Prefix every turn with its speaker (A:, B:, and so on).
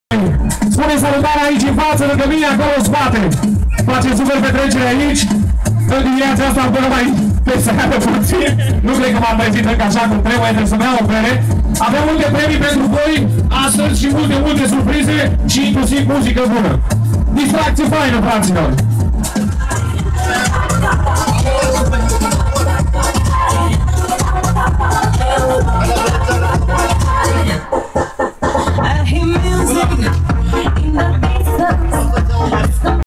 A: Spune salutare aici în față, lângă mine, acolo în spate. Face super petrecere aici. În dimineața asta am până mai peseară puțin. Nu cred că m-am trezit încă așa cum trebuie să-mi iau o bere. Avem multe premii pentru voi astăzi și multe surprize și inclusiv muzică bună. Distracție faină, fraților!